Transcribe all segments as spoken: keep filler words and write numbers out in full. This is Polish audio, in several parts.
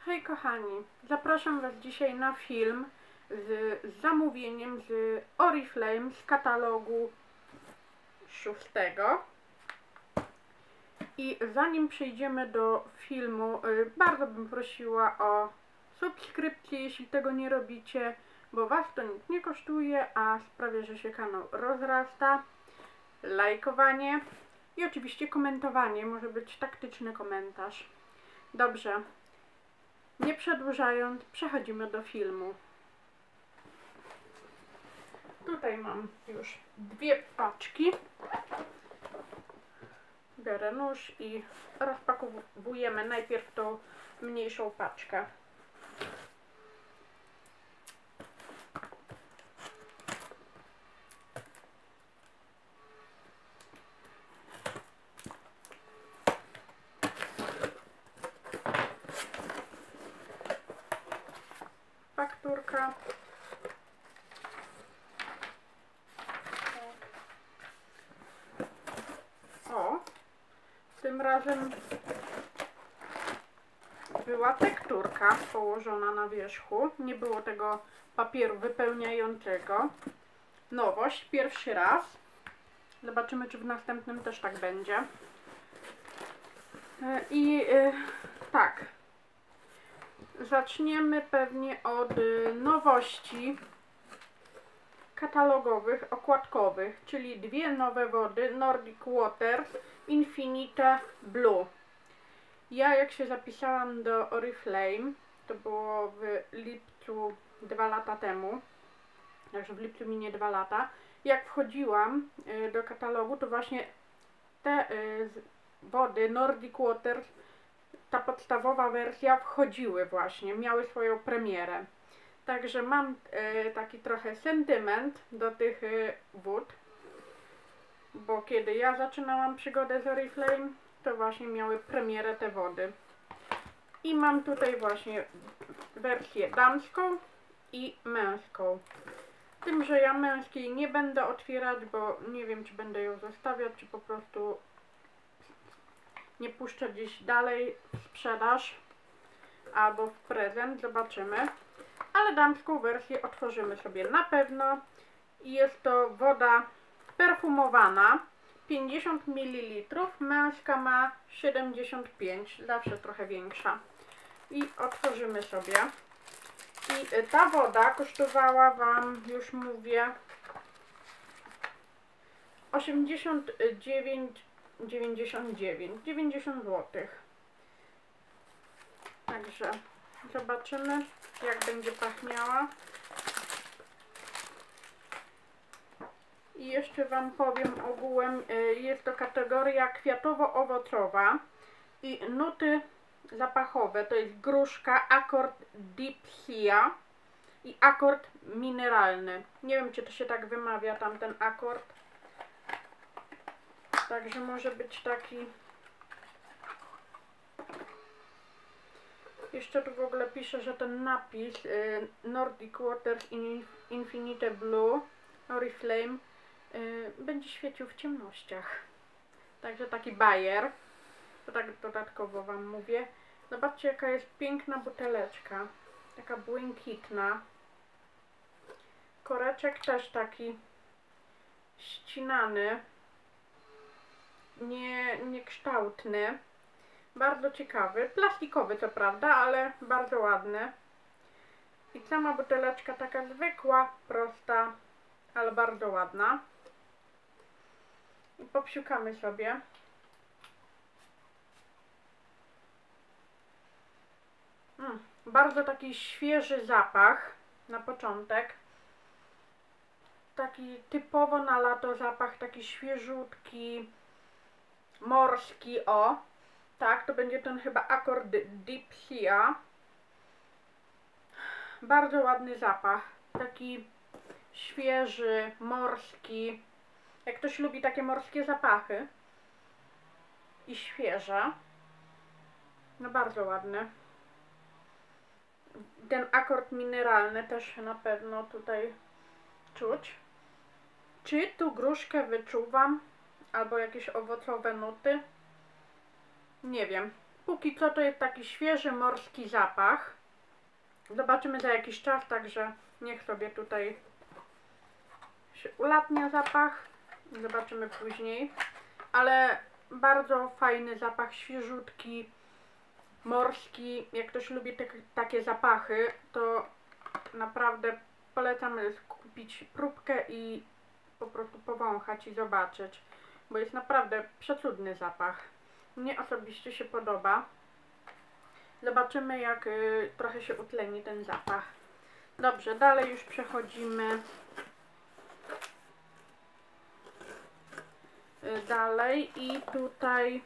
Hej kochani, zapraszam Was dzisiaj na film z, z zamówieniem z Oriflame z katalogu szóstego. I zanim przejdziemy do filmu, y, bardzo bym prosiła o subskrypcję, jeśli tego nie robicie, bo Was to nic nie kosztuje, a sprawia, że się kanał rozrasta. Lajkowanie i oczywiście komentowanie, może być taktyczny komentarz. Dobrze. Nie przedłużając, przechodzimy do filmu. Tutaj mam już dwie paczki. Biorę nóż i rozpakowujemy najpierw tą mniejszą paczkę. Fakturka. O, tym razem była tekturka położona na wierzchu. Nie było tego papieru wypełniającego. Nowość, pierwszy raz. Zobaczymy, czy w następnym też tak będzie. I yy, tak. Zaczniemy pewnie od nowości katalogowych, okładkowych, czyli dwie nowe wody Nordic Water Infinite Blue. Ja jak się zapisałam do Oriflame, to było w lipcu dwa lata temu, także w lipcu minie dwa lata, jak wchodziłam do katalogu, to właśnie te wody Nordic Water, ta podstawowa wersja, wchodziły właśnie, miały swoją premierę. Także mam e, taki trochę sentyment do tych e, wód, bo kiedy ja zaczynałam przygodę z Oriflame, to właśnie miały premierę te wody. I mam tutaj właśnie wersję damską i męską. Tym, że ja męskiej nie będę otwierać, bo nie wiem, czy będę ją zostawiać, czy po prostu nie puszczę gdzieś dalej w sprzedaż albo w prezent, zobaczymy. Ale damską wersję otworzymy sobie na pewno. I jest to woda perfumowana, pięćdziesiąt mililitrów, męska ma siedemdziesiąt pięć, zawsze trochę większa. I otworzymy sobie. I ta woda kosztowała Wam, już mówię, osiemdziesiąt dziewięć dziewięćdziesiąt dziewięć, dziewięćdziesiąt złotych. Także zobaczymy, jak będzie pachniała. I jeszcze Wam powiem ogółem, jest to kategoria kwiatowo-owocowa i nuty zapachowe to jest gruszka, akord Deep Sea i akord mineralny. Nie wiem, czy to się tak wymawia, tamten akord. Także może być taki. Jeszcze tu w ogóle pisze, że ten napis y, Nordic Water Infinite Blue Oriflame y, będzie świecił w ciemnościach. Także taki bajer. To tak dodatkowo Wam mówię. Zobaczcie, jaka jest piękna buteleczka. Taka błękitna. Koreczek też taki ścinany. Nie, niekształtny. Bardzo ciekawy. Plastikowy co prawda, ale bardzo ładny. I sama buteleczka taka zwykła, prosta, ale bardzo ładna. I popsiukamy sobie. Mm, bardzo taki świeży zapach na początek. Taki typowo na lato zapach, taki świeżutki, morski, o. Tak, to będzie ten chyba akord Deep Sea. Bardzo ładny zapach. Taki świeży, morski. Jak ktoś lubi takie morskie zapachy i świeże, no bardzo ładny. Ten akord mineralny też na pewno tutaj czuć. Czy tu gruszkę wyczuwam? Albo jakieś owocowe nuty? Nie wiem. póki co to jest taki świeży morski zapach. Zobaczymy za jakiś czas, także niech sobie tutaj się ulatnia zapach. Zobaczymy później. Ale bardzo fajny zapach, świeżutki, morski. Jak ktoś lubi te, takie zapachy, to naprawdę polecam kupić próbkę i po prostu powąchać i zobaczyć, bo jest naprawdę przecudny zapach. Mnie osobiście się podoba. Zobaczymy, jak y, trochę się utleni ten zapach. Dobrze, dalej już przechodzimy y, dalej i tutaj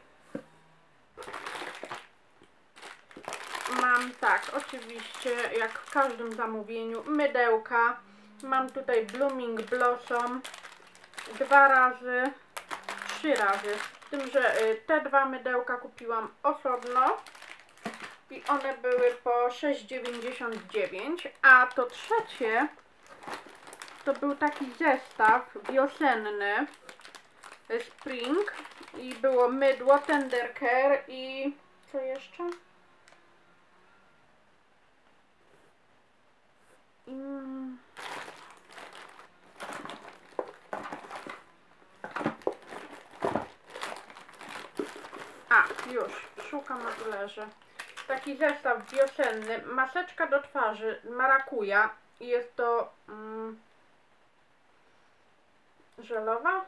mam tak, oczywiście jak w każdym zamówieniu, mydełka. Mam tutaj Blooming Blossom dwa razy, trzy razy. Z tym, że y, te dwa mydełka kupiłam osobno i one były po sześć dziewięćdziesiąt dziewięć, a to trzecie to był taki zestaw wiosenny Spring i było mydło, Tender Care i co jeszcze? Mm. A, już, szukam na tulerze. Taki zestaw wiosenny, maseczka do twarzy, marakuja i jest to mm, żelowa.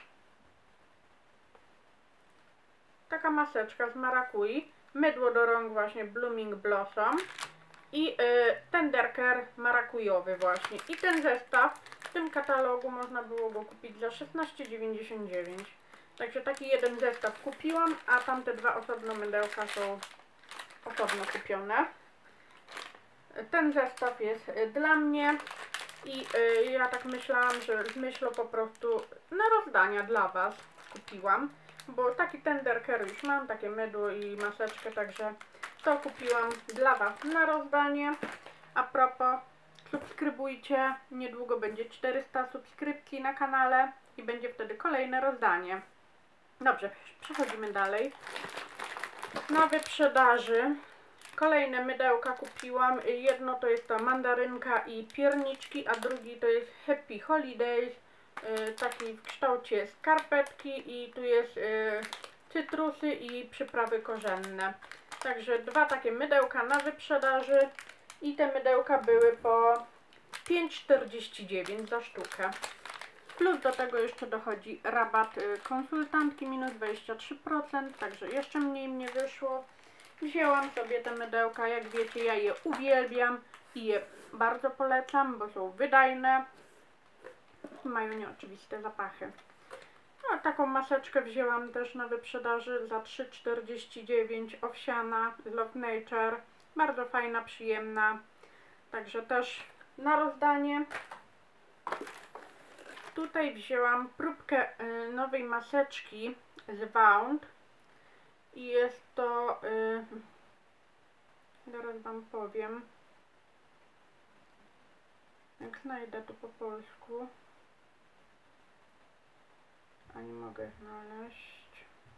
Taka maseczka z marakui, mydło do rąk właśnie Blooming Blossom i y, Tender Care marakujowy właśnie. I ten zestaw w tym katalogu można było go kupić za szesnaście dziewięćdziesiąt dziewięć. Także taki jeden zestaw kupiłam, a tamte dwa osobno mydełka są osobno kupione. Ten zestaw jest dla mnie i y, ja tak myślałam, że z myślą po prostu na rozdania dla Was kupiłam, bo taki Tender Care już mam, takie mydło i maseczkę, także to kupiłam dla Was na rozdanie. A propos, subskrybujcie, niedługo będzie czterysta subskrypcji na kanale i będzie wtedy kolejne rozdanie. Dobrze, przechodzimy dalej. Na wyprzedaży kolejne mydełka kupiłam. Jedno to jest ta mandarynka i pierniczki, a drugi to jest Happy Holidays, yy, taki w kształcie skarpetki i tu jest yy, cytrusy i przyprawy korzenne. Także dwa takie mydełka na wyprzedaży i te mydełka były po pięć czterdzieści dziewięć za sztukę. Plus do tego jeszcze dochodzi rabat yy, konsultantki minus dwadzieścia trzy procent, także jeszcze mniej mnie wyszło. Wzięłam sobie te mydełka, jak wiecie, ja je uwielbiam i je bardzo polecam, bo są wydajne i mają nieoczywiste zapachy. No, taką maseczkę wzięłam też na wyprzedaży za trzy czterdzieści dziewięć, owsiana z Love Nature, bardzo fajna, przyjemna, także też na rozdanie. Tutaj wzięłam próbkę y, nowej maseczki z Wound. I jest to, yy, zaraz Wam powiem, jak znajdę to po polsku, a nie mogę znaleźć.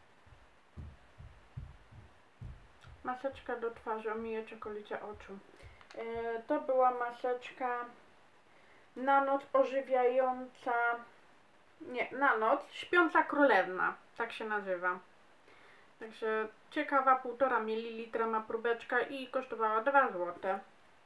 Maseczka do twarzy, omijacz okolice oczu. Yy, to była maseczka na noc ożywiająca, nie, na noc, śpiąca królewna, tak się nazywa. Także ciekawa, półtora mililitra ma próbeczka i kosztowała dwa złote.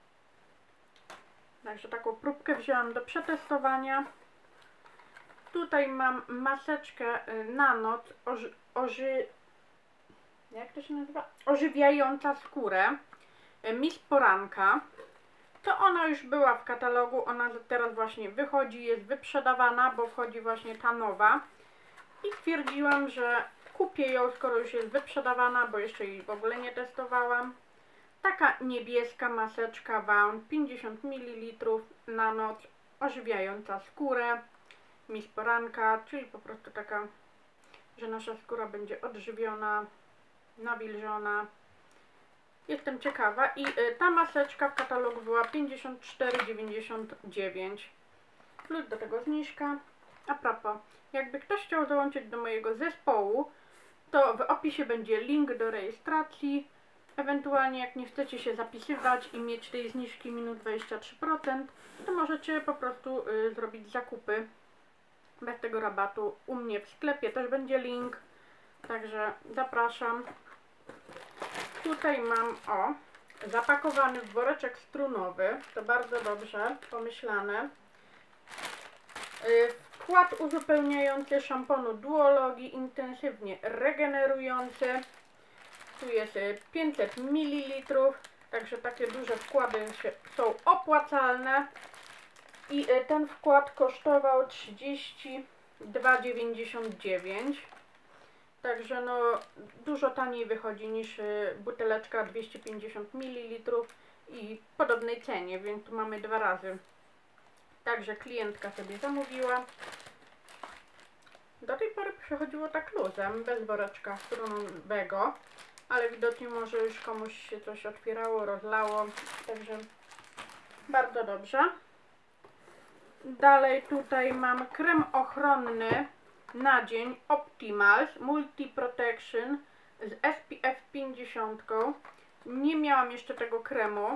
Także taką próbkę wzięłam do przetestowania. Tutaj mam maseczkę na noc oży, oży, jak to się nazywa? Ożywiająca skórę Miss Poranka. To ona już była w katalogu, ona teraz właśnie wychodzi, jest wyprzedawana, bo wchodzi właśnie ta nowa. I stwierdziłam, że kupię ją, skoro już jest wyprzedawana, bo jeszcze jej w ogóle nie testowałam. Taka niebieska maseczka Wound, pięćdziesiąt mililitrów na noc, ożywiająca skórę, Miss Poranka, czyli po prostu taka, że nasza skóra będzie odżywiona, nawilżona. Jestem ciekawa i y, ta maseczka w katalogu była pięćdziesiąt cztery dziewięćdziesiąt dziewięć. Plus do tego zniżka. A propos, jakby ktoś chciał dołączyć do mojego zespołu, to w opisie będzie link do rejestracji. Ewentualnie jak nie chcecie się zapisywać i mieć tej zniżki minus dwadzieścia trzy procent, to możecie po prostu y, zrobić zakupy bez tego rabatu u mnie w sklepie. Też będzie link, także zapraszam. Tutaj mam o zapakowany woreczek strunowy, to bardzo dobrze pomyślane. Y, wkład uzupełniający szamponu Duologii, intensywnie regenerujący. Tu jest pięćset mililitrów, także takie duże wkłady się, są opłacalne. I ten wkład kosztował trzydzieści dwa dziewięćdziesiąt dziewięć. Także no dużo taniej wychodzi niż buteleczka dwieście pięćdziesiąt mililitrów i w podobnej cenie, więc tu mamy dwa razy. Także klientka sobie zamówiła. Do tej pory przechodziło tak luzem, bez woreczka strunowego, ale widocznie może już komuś się coś otwierało, rozlało, także bardzo dobrze. Dalej tutaj mam krem ochronny na dzień Optimals Multi Protection z S P F pięćdziesiąt. Nie miałam jeszcze tego kremu.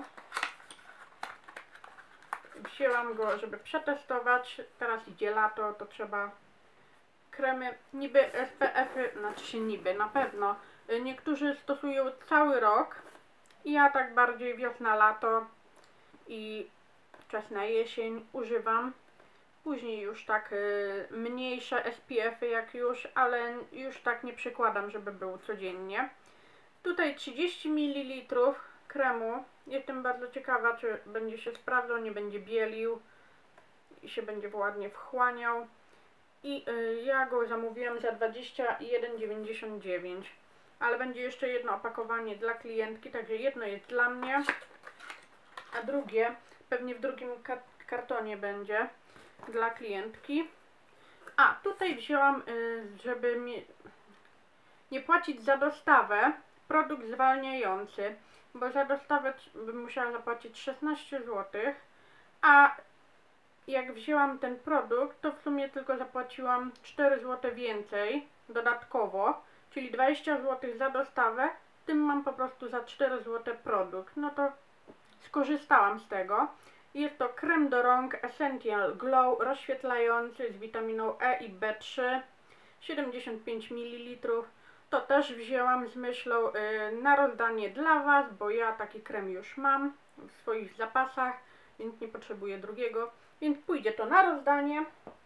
Wzięłam go, żeby przetestować. Teraz idzie lato, to trzeba kremy niby S P F-y, znaczy się niby, na pewno. Niektórzy stosują cały rok. Ja tak bardziej wiosna, lato i wczesna jesień używam. Później już tak y, mniejsze S P F-y jak już, ale już tak nie przykładam, żeby był codziennie. Tutaj trzydzieści mililitrów kremu. Jestem bardzo ciekawa, czy będzie się sprawdzał, nie będzie bielił i się będzie ładnie wchłaniał. I y, ja go zamówiłam za dwadzieścia jeden dziewięćdziesiąt dziewięć. Ale będzie jeszcze jedno opakowanie dla klientki, także jedno jest dla mnie, a drugie pewnie w drugim kartonie będzie dla klientki. A tutaj wzięłam, żeby nie płacić za dostawę, produkt zwalniający, bo za dostawę bym musiała zapłacić szesnaście złotych, a jak wzięłam ten produkt, to w sumie tylko zapłaciłam cztery złote więcej dodatkowo, czyli dwadzieścia złotych za dostawę, tym mam po prostu za cztery złote produkt. No to skorzystałam z tego. Jest to krem do rąk Essential Glow rozświetlający z witaminą E i B trzy, siedemdziesiąt pięć mililitrów. To też wzięłam z myślą yy, na rozdanie dla Was, bo ja taki krem już mam w swoich zapasach, więc nie potrzebuję drugiego. Więc pójdzie to na rozdanie.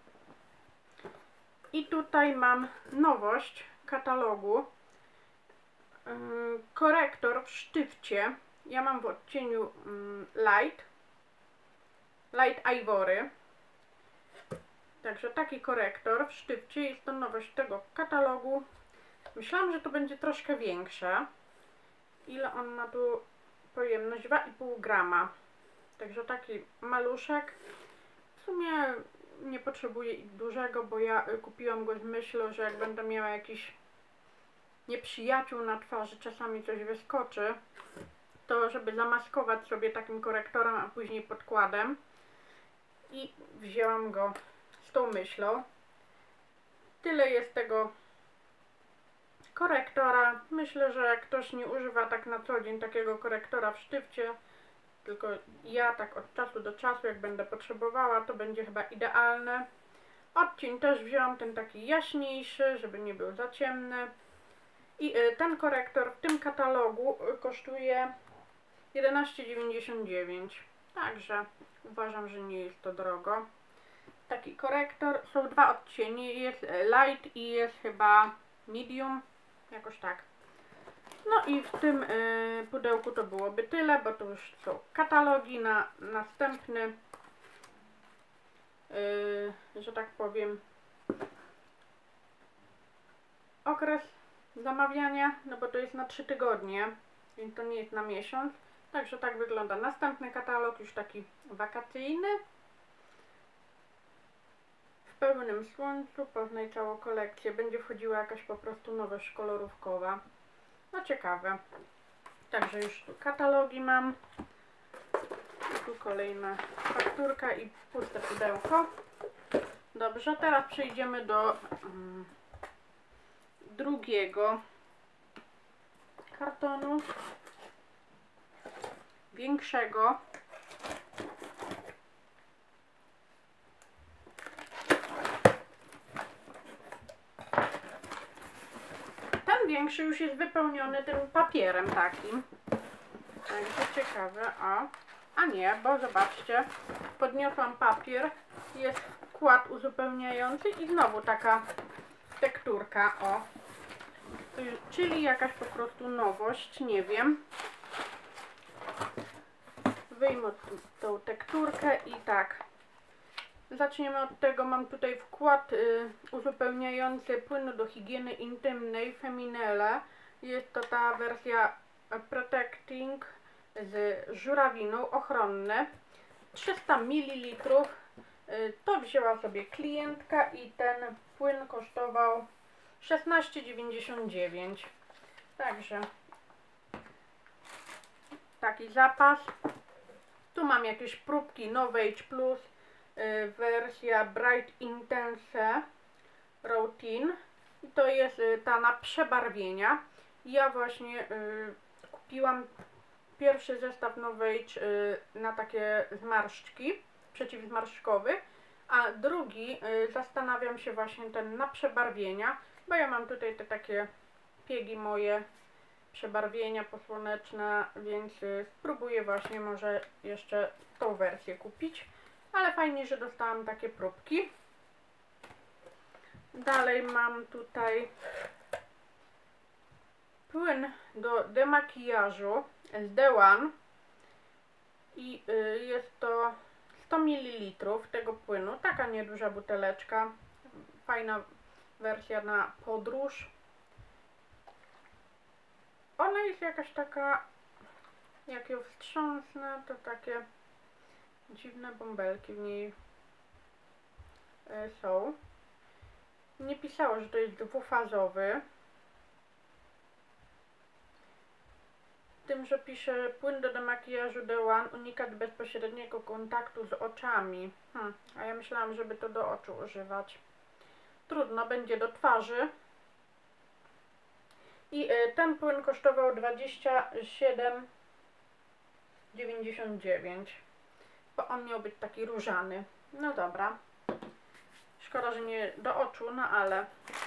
I tutaj mam nowość katalogu. Yy, korektor w sztywcie. Ja mam w odcieniu yy, Light. Light Ivory. Także taki korektor w sztywcie. Jest to nowość tego katalogu. Myślałam, że to będzie troszkę większe. Ile on ma tu pojemność? dwa i pół grama. Także taki maluszek. W sumie nie potrzebuję dużego, bo ja kupiłam go z myślą, że jak będę miała jakiś nieprzyjaciół na twarzy, czasami coś wyskoczy, to żeby zamaskować sobie takim korektorem, a później podkładem. I wzięłam go z tą myślą. Tyle jest tego korektora. Myślę, że jak ktoś nie używa tak na co dzień takiego korektora w sztywcie, tylko ja tak od czasu do czasu, jak będę potrzebowała, to będzie chyba idealne. Odcień też wzięłam ten taki jaśniejszy, żeby nie był za ciemny. I ten korektor w tym katalogu kosztuje jedenaście dziewięćdziesiąt dziewięć. Także uważam, że nie jest to drogo. Taki korektor. Są dwa odcienie. Jest light i jest chyba medium. Jakoś tak. No i w tym y, pudełku to byłoby tyle, bo to już są katalogi na następny, y, że tak powiem, okres zamawiania, no bo to jest na trzy tygodnie, więc to nie jest na miesiąc. Także tak wygląda następny katalog, już taki wakacyjny. W pełnym słońcu, poznaj całą kolekcję. Będzie wchodziła jakaś po prostu nowość kolorówkowa. No ciekawe. Także już tu katalogi mam. I tu kolejna fakturka i puste pudełko. Dobrze, teraz przejdziemy do, drugiego kartonu, większego. Ten większy już jest wypełniony tym papierem takim. Także ciekawe, a, a nie, bo zobaczcie, podniosłam papier, jest wkład uzupełniający i znowu taka tekturka, o. Czyli jakaś po prostu nowość, nie wiem. Wyjmę tą tekturkę i tak. Zaczniemy od tego, mam tutaj wkład y, uzupełniający płynu do higieny intymnej Feminele. Jest to ta wersja Protecting z żurawiną, ochronne. trzysta mililitrów. Y, to wzięła sobie klientka i ten płyn kosztował szesnaście dziewięćdziesiąt dziewięć. Także taki zapas. Tu mam jakieś próbki No Age Plus, y, wersja Bright Intense Routine. I to jest y, ta na przebarwienia. Ja właśnie y, kupiłam pierwszy zestaw No Age y, na takie zmarszczki, przeciwzmarszczkowy, a drugi y, zastanawiam się właśnie ten na przebarwienia, bo ja mam tutaj te takie piegi moje, przebarwienia posłoneczne, więc y, spróbuję właśnie może jeszcze tą wersję kupić, ale fajnie, że dostałam takie próbki. Dalej mam tutaj płyn do demakijażu z The One i y, jest to sto mililitrów tego płynu, taka nieduża buteleczka, fajna wersja na podróż. Ona jest jakaś taka, jak ją wstrząsnę, to takie dziwne bąbelki w niej y, są. Nie pisało, że to jest dwufazowy. Tym, że pisze płyn do demakijażu The One, unikat bezpośredniego kontaktu z oczami. Hmm, a ja myślałam, żeby to do oczu używać. Trudno, będzie do twarzy. I y, ten płyn kosztował dwadzieścia siedem dziewięćdziesiąt dziewięć. Bo on miał być taki różany. No dobra. Szkoda, że nie do oczu, no ale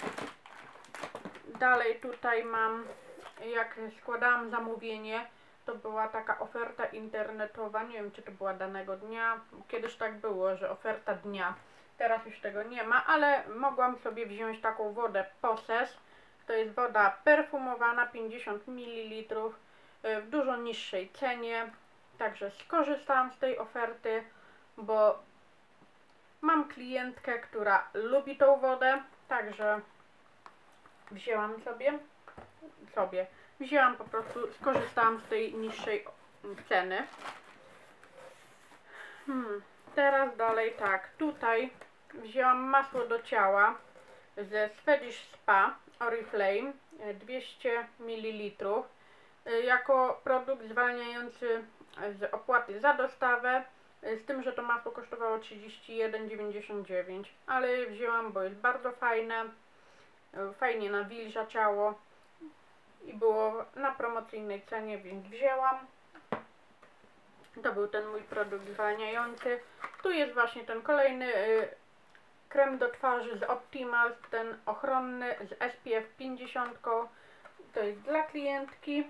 dalej tutaj mam, jak składałam zamówienie, to była taka oferta internetowa, nie wiem, czy to była danego dnia, kiedyś tak było, że oferta dnia, teraz już tego nie ma, ale mogłam sobie wziąć taką wodę Poses, to jest woda perfumowana, pięćdziesiąt mililitrów, w dużo niższej cenie, także skorzystałam z tej oferty, bo mam klientkę, która lubi tą wodę, także wzięłam sobie, sobie, wzięłam po prostu, skorzystałam z tej niższej ceny. Hmm, teraz dalej tak, tutaj wzięłam masło do ciała ze Swedish Spa Oriflame dwieście mililitrów jako produkt zwalniający z opłaty za dostawę, z tym, że to masło kosztowało trzydzieści jeden dziewięćdziesiąt dziewięć, ale wzięłam, bo jest bardzo fajne, fajnie nawilża ciało i było na promocyjnej cenie, więc wzięłam. To był ten mój produkt zwalniający. Tu jest właśnie ten kolejny y, krem do twarzy z Optimal, ten ochronny z S P F pięćdziesiąt. To jest dla klientki.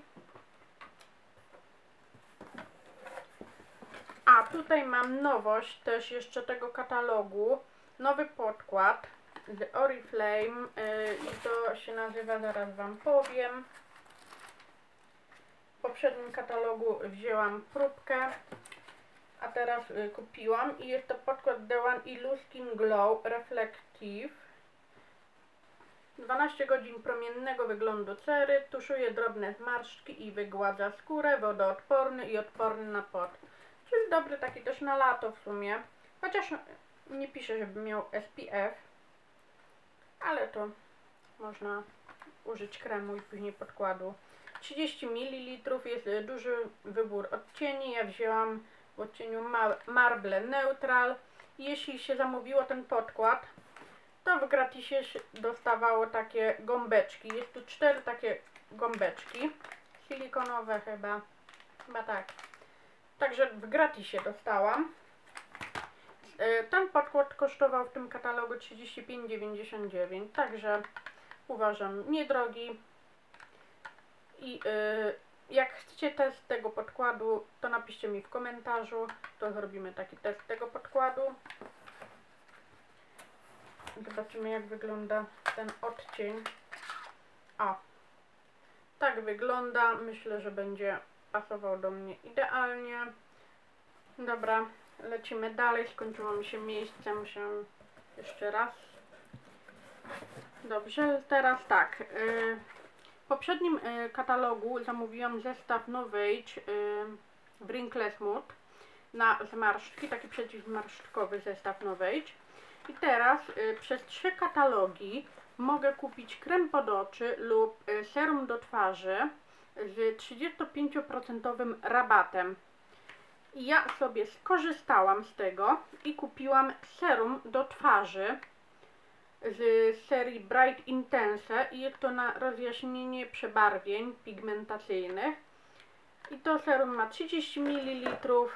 A tutaj mam nowość też jeszcze tego katalogu. Nowy podkład z Oriflame yy, i to się nazywa, zaraz wam powiem. W poprzednim katalogu wzięłam próbkę, a teraz y, kupiłam i jest to podkład The One Illu Skin Glow Reflective. dwanaście godzin promiennego wyglądu cery, tuszuje drobne zmarszczki i wygładza skórę, wodoodporny i odporny na pot. Czyli dobry taki też na lato w sumie, chociaż nie pisze, żeby miał S P F, ale to można użyć kremu i później podkładu. trzydzieści mililitrów, jest duży wybór odcieni, ja wzięłam w odcieniu Marble Neutral. Jeśli się zamówiło ten podkład, to w gratisie dostawało takie gąbeczki. Jest tu cztery takie gąbeczki. Silikonowe chyba. Chyba tak. Także w gratisie dostałam. Ten podkład kosztował w tym katalogu trzydzieści pięć dziewięćdziesiąt dziewięć. Także uważam niedrogi. I yy, jak chcecie test tego podkładu, to napiszcie mi w komentarzu. To zrobimy taki test tego podkładu. Zobaczymy, jak wygląda ten odcień. O, tak wygląda. Myślę, że będzie pasował do mnie idealnie. Dobra, lecimy dalej. Skończyło mi się miejsce. Muszę jeszcze raz. Dobrze, teraz tak. Yy, w poprzednim yy, katalogu zamówiłam zestaw Novage yy, Wrinkle Smooth na zmarszczki. Taki przeciwzmarszczkowy zestaw Novage. I teraz y, przez trzy katalogi mogę kupić krem pod oczy lub y, serum do twarzy z trzydziestopięcioprocentowym rabatem. I ja sobie skorzystałam z tego i kupiłam serum do twarzy z serii Bright Intense i jest to na rozjaśnienie przebarwień pigmentacyjnych. I to serum ma trzydzieści mililitrów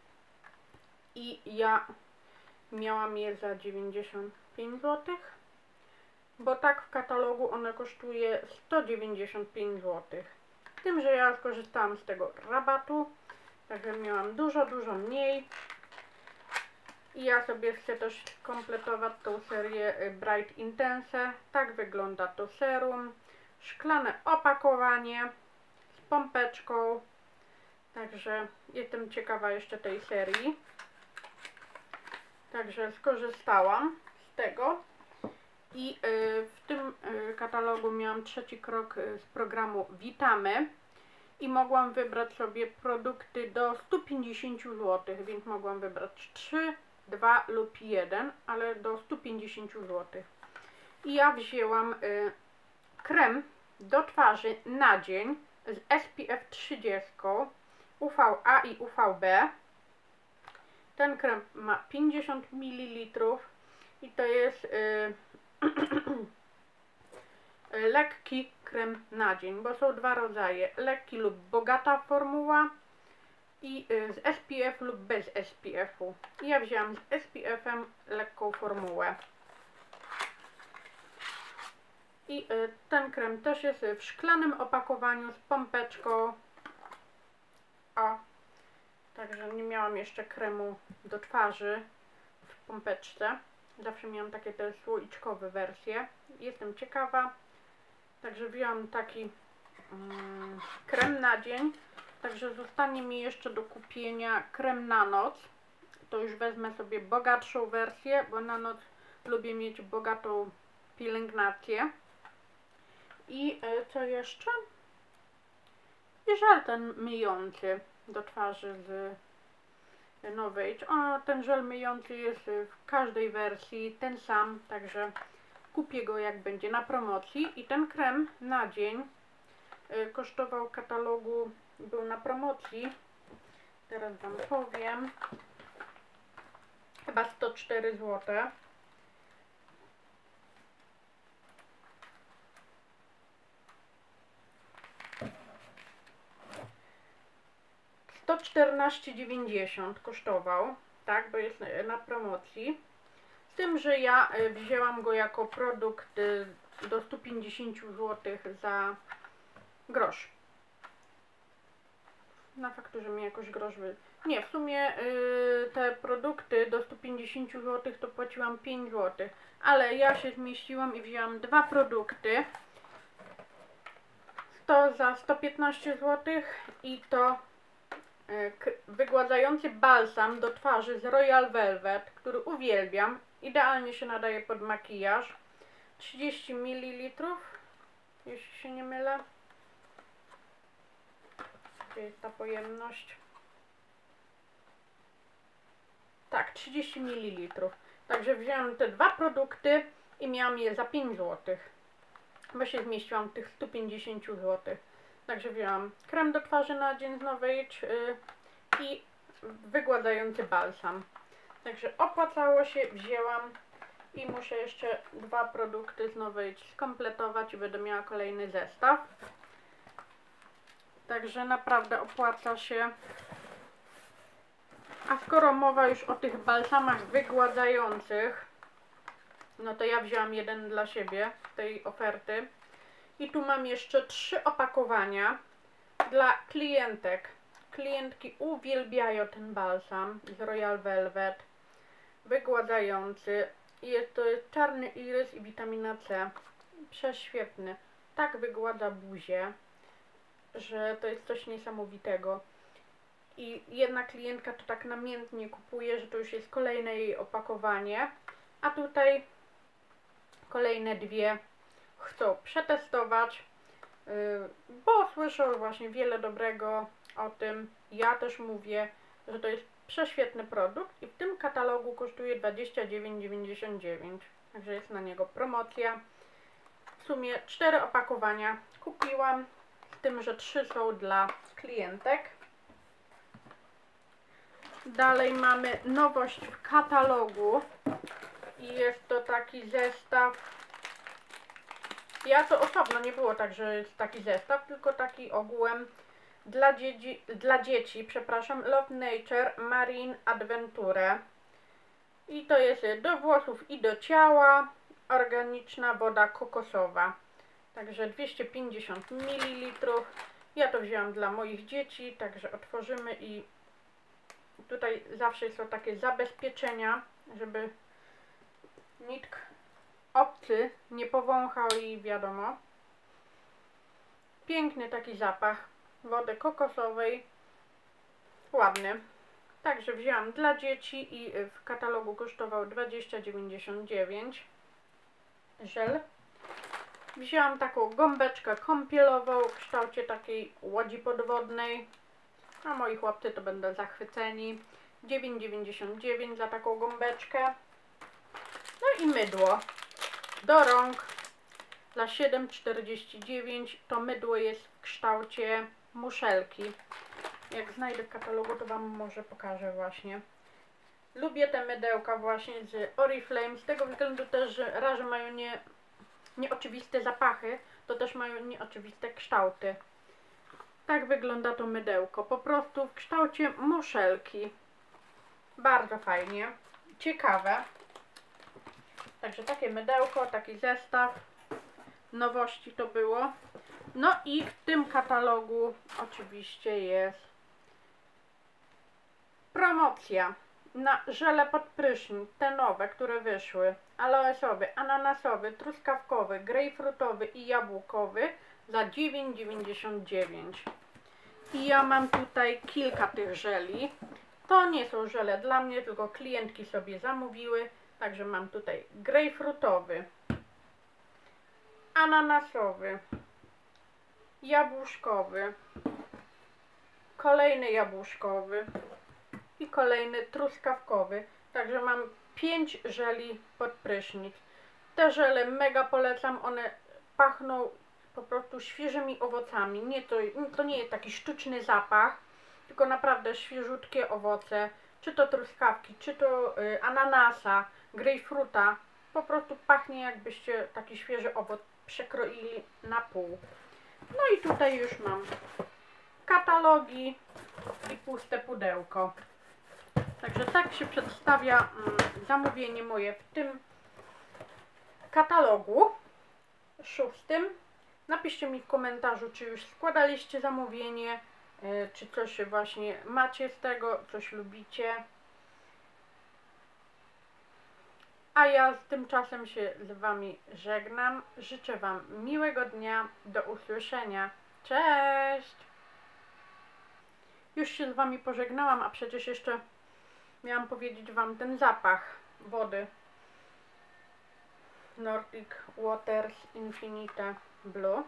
i ja miałam je za dziewięćdziesiąt pięć złotych, bo tak w katalogu one kosztuje sto dziewięćdziesiąt pięć złotych. Z tym, że ja skorzystałam z tego rabatu, także miałam dużo, dużo mniej. I ja sobie chcę też kompletować tą serię Bright Intense. Tak wygląda to serum. Szklane opakowanie z pompeczką. Także jestem ciekawa jeszcze tej serii. Także skorzystałam z tego i y, w tym y, katalogu miałam trzeci krok y, z programu Witamy i mogłam wybrać sobie produkty do stu pięćdziesięciu złotych, więc mogłam wybrać trzy, dwa lub jeden, ale do stu pięćdziesięciu złotych. I ja wzięłam y, krem do twarzy na dzień z S P F trzydzieści, U V A i U V B. Ten krem ma pięćdziesiąt mililitrów i to jest yy, lekki krem na dzień, bo są dwa rodzaje, lekki lub bogata formuła i yy, z S P F lub bez S P F-u. Ja wzięłam z S P F-em lekką formułę. I yy, ten krem też jest w szklanym opakowaniu z pompeczką. O. Także nie miałam jeszcze kremu do twarzy w pompeczce. Zawsze miałam takie te słoiczkowe wersje. Jestem ciekawa. Także wziąłam taki mm, krem na dzień. Także zostanie mi jeszcze do kupienia krem na noc. To już wezmę sobie bogatszą wersję, bo na noc lubię mieć bogatą pielęgnację. I y, co jeszcze? I żel ten myjący do twarzy z Novage. O, ten żel myjący jest w każdej wersji ten sam, także kupię go jak będzie na promocji. I ten krem na dzień y, kosztował w katalogu, był na promocji, teraz wam powiem, chyba sto cztery złote. sto czternaście dziewięćdziesiąt kosztował, tak, bo jest na promocji. Z tym, że ja wzięłam go jako produkt do stu pięćdziesięciu złotych za grosz. Na fakturze mi jakoś grosz wy... Nie, w sumie yy, te produkty do stu pięćdziesięciu złotych to płaciłam pięć złotych, ale ja się zmieściłam i wzięłam dwa produkty. To za sto piętnaście złotych i to wygładzający balsam do twarzy z Royal Velvet, który uwielbiam. Idealnie się nadaje pod makijaż. trzydzieści mililitrów, jeśli się nie mylę. Gdzie jest ta pojemność? Tak, trzydzieści mililitrów. Także wziąłem te dwa produkty i miałam je za pięć złotych. Bo się zmieściłam w tych stu pięćdziesięciu złotych. Także wzięłam krem do twarzy na dzień z Novage yy, i wygładzający balsam. Także opłacało się, wzięłam I muszę jeszcze dwa produkty znowu skompletować i będę miała kolejny zestaw. Także naprawdę opłaca się. A skoro mowa już o tych balsamach wygładzających, no to ja wzięłam jeden dla siebie z tej oferty. I tu mam jeszcze trzy opakowania dla klientek. Klientki uwielbiają ten balsam z Royal Velvet. Wygładzający. Jest to czarny irys i witamina C. Prześwietny. Tak wygładza buzię, że to jest coś niesamowitego. I jedna klientka to tak namiętnie kupuje, że to już jest kolejne jej opakowanie. A tutaj kolejne dwie chcą przetestować, bo słyszą właśnie wiele dobrego o tym. Ja też mówię, że to jest prześwietny produkt i w tym katalogu kosztuje dwadzieścia dziewięć dziewięćdziesiąt dziewięć. Także jest na niego promocja. W sumie cztery opakowania kupiłam, z tym, że trzy są dla klientek. Dalej mamy nowość w katalogu i jest to taki zestaw. Ja to osobno, nie było tak, że jest taki zestaw, tylko taki ogółem dla dzieci, dla dzieci, przepraszam, Love Nature Marine Adventure. I to jest do włosów i do ciała, organiczna woda kokosowa. Także dwieście pięćdziesiąt mililitrów. Ja to wzięłam dla moich dzieci, także otworzymy i tutaj zawsze są takie zabezpieczenia, żeby nikt obcy nie powąchał i wiadomo. Piękny taki zapach wody kokosowej. Ładny. Także wzięłam dla dzieci i w katalogu kosztował dwadzieścia dziewięćdziesiąt dziewięć. Żel. Wzięłam taką gąbeczkę kąpielową w kształcie takiej łodzi podwodnej. A moi chłopcy to będą zachwyceni. dziewięć dziewięćdziesiąt dziewięć za taką gąbeczkę. No i mydło do rąk za siedem czterdzieści dziewięć. To mydło jest w kształcie muszelki. Jak znajdę w katalogu, to Wam może pokażę właśnie. Lubię te mydełka właśnie z Oriflame, z tego względu też, że raz, że mają nie, nieoczywiste zapachy, to też mają nieoczywiste kształty. Tak wygląda to mydełko, po prostu w kształcie muszelki. Bardzo fajnie, ciekawe. Także takie mydełko, taki zestaw. Nowości to było. No i w tym katalogu oczywiście jest promocja na żele pod prysznic, te nowe, które wyszły. Aloesowy, ananasowy, truskawkowy, grejpfrutowy i jabłkowy za dziewięć dziewięćdziesiąt dziewięć. I ja mam tutaj kilka tych żeli. To nie są żele dla mnie, tylko klientki sobie zamówiły. Także mam tutaj grejpfrutowy, ananasowy, jabłuszkowy, kolejny jabłuszkowy i kolejny truskawkowy. Także mam pięć żeli pod prysznic. Te żele mega polecam, one pachną po prostu świeżymi owocami. Nie to, to nie jest taki sztuczny zapach, tylko naprawdę świeżutkie owoce. Czy to truskawki, czy to y, ananasa, grejpfruta. Po prostu pachnie, jakbyście taki świeży owoc przekroili na pół. No i tutaj już mam katalogi i puste pudełko. Także tak się przedstawia mm, zamówienie moje w tym katalogu szóstym. Napiszcie mi w komentarzu, czy już składaliście zamówienie, yy, czy coś właśnie macie z tego, coś lubicie. A ja z tymczasem się z Wami żegnam. Życzę Wam miłego dnia. Do usłyszenia. Cześć! Już się z Wami pożegnałam, a przecież jeszcze miałam powiedzieć Wam ten zapach wody. Nordic Waters Infinite Blue.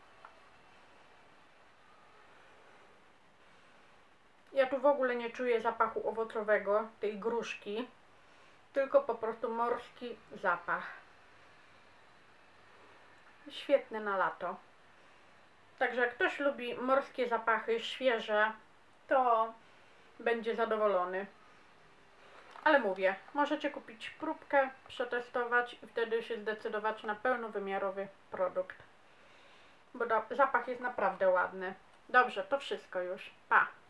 Ja tu w ogóle nie czuję zapachu owocowego, tej gruszki, tylko po prostu morski zapach. Świetny na lato. Także jak ktoś lubi morskie zapachy, świeże, to będzie zadowolony. Ale mówię, możecie kupić próbkę, przetestować i wtedy się zdecydować na pełnowymiarowy produkt. Bo do, zapach jest naprawdę ładny. Dobrze, to wszystko już. Pa!